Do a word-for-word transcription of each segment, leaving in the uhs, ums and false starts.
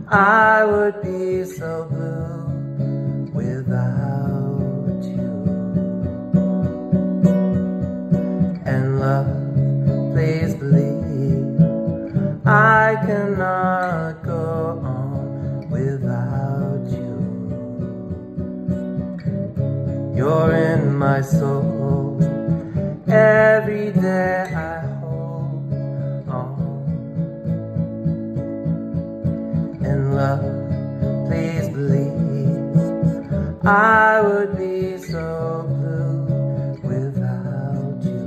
I would be so blue without you. And love, please believe I cannot go on without you. You're in my soul, every day I hold on. And love, please believe I would be so blue without you.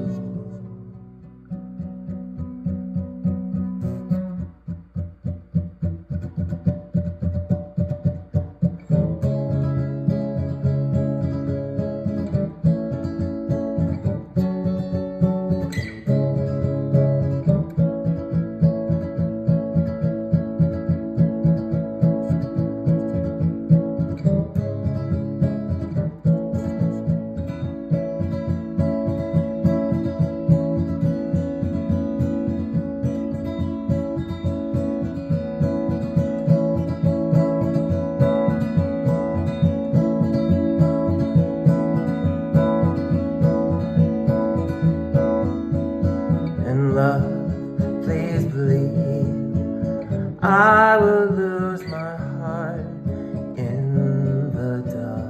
Love, please believe I will lose my heart in the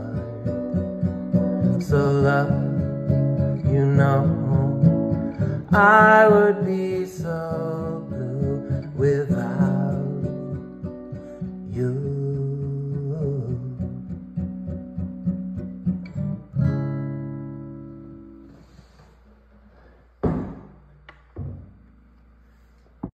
dark. So love, you know I would be so blue without